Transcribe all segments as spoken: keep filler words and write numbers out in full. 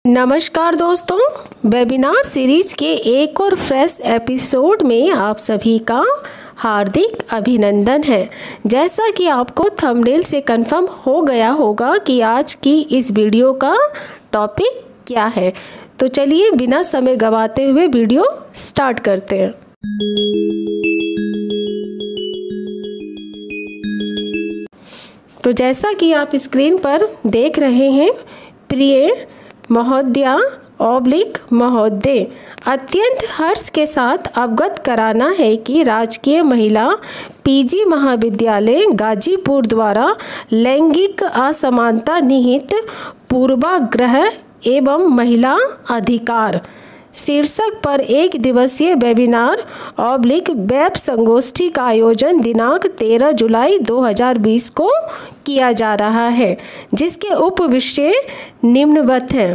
नमस्कार दोस्तों, webinar series के एक और फ्रेश एपिसोड में आप सभी का हार्दिक अभिनंदन है। जैसा कि आपको थंबनेल से कंफर्म हो गया होगा कि आज की इस वीडियो का टॉपिक क्या है, तो चलिए बिना समय गवाते हुए वीडियो स्टार्ट करते हैं। तो जैसा कि आप स्क्रीन पर देख रहे हैं, प्रिय महोदया ऑब्लिक महोदय, अत्यंत हर्ष के साथ अवगत कराना है कि राजकीय महिला पीजी महाविद्यालय गाजीपुर द्वारा लैंगिक असमानता निहित पूर्वाग्रह एवं महिला अधिकार शीर्षक पर एक दिवसीय वेबिनार ऑब्लिक वेब संगोष्ठी का आयोजन दिनांक तेरह जुलाई दो हज़ार बीस को किया जा रहा है, जिसके उप विषय निम्नवत हैं।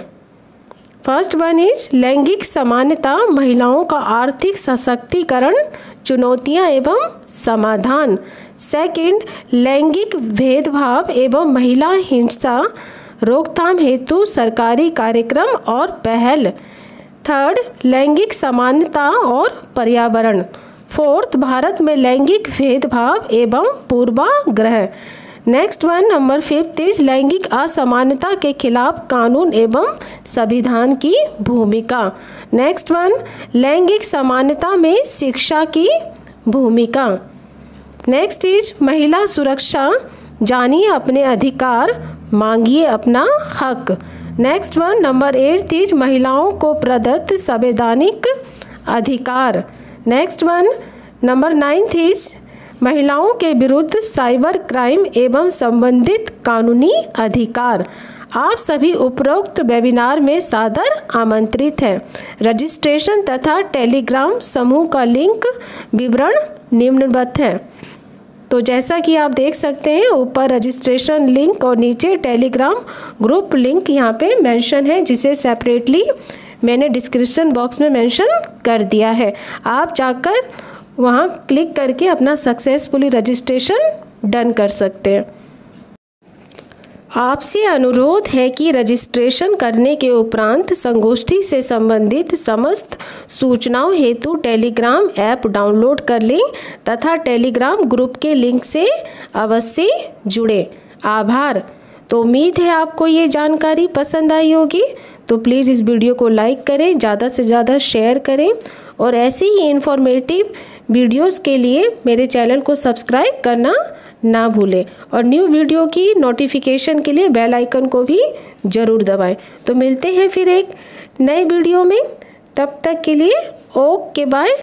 फर्स्ट वन इज लैंगिक समानता, महिलाओं का आर्थिक सशक्तिकरण, चुनौतियां एवं समाधान। सेकंड, लैंगिक भेदभाव एवं महिला हिंसा रोकथाम हेतु सरकारी कार्यक्रम और पहल। थर्ड, लैंगिक समानता और पर्यावरण। फोर्थ, भारत में लैंगिक भेदभाव एवं पूर्वाग्रह। Next one number fifth is लैंगिक असमानता के खिलाफ कानून एवं संविधान की भूमिका। नेक्स्ट वन, लैंगिक समानता में शिक्षा की भूमिका। नेक्स्ट इज महिला सुरक्षा, जानिए अपने अधिकार, मांगिए अपना हक। Next one number eight is महिलाओं को प्रदत्त संवैधानिक अधिकार। Next one number ninth is महिलाओं के विरुद्ध साइबर क्राइम एवं संबंधित कानूनी अधिकार। आप सभी उपरोक्त वेबिनार में सादर आमंत्रित हैं। रजिस्ट्रेशन तथा टेलीग्राम समूह का लिंक विवरण निम्नवत है। तो जैसा कि आप देख सकते हैं, ऊपर रजिस्ट्रेशन लिंक और नीचे टेलीग्राम ग्रुप लिंक यहाँ पे मेंशन है, जिसे सेपरेटली मैंने डिस्क्रिप्शन बॉक्स में मेंशन कर दिया है। आप जाकर वहाँ क्लिक करके अपना सक्सेसफुली रजिस्ट्रेशन डन कर सकते हैं। आपसे अनुरोध है कि रजिस्ट्रेशन करने के उपरांत संगोष्ठी से संबंधित समस्त सूचनाओं हेतु टेलीग्राम ऐप डाउनलोड कर लें तथा टेलीग्राम ग्रुप के लिंक से अवश्य जुड़ें। आभार। तो उम्मीद है आपको ये जानकारी पसंद आई होगी। तो प्लीज़ इस वीडियो को लाइक करें, ज़्यादा से ज़्यादा शेयर करें और ऐसी ही इन्फॉर्मेटिव वीडियोस के लिए मेरे चैनल को सब्सक्राइब करना ना भूलें और न्यू वीडियो की नोटिफिकेशन के लिए बेल आइकन को भी ज़रूर दबाएं। तो मिलते हैं फिर एक नए वीडियो में, तब तक के लिए ओके बाय।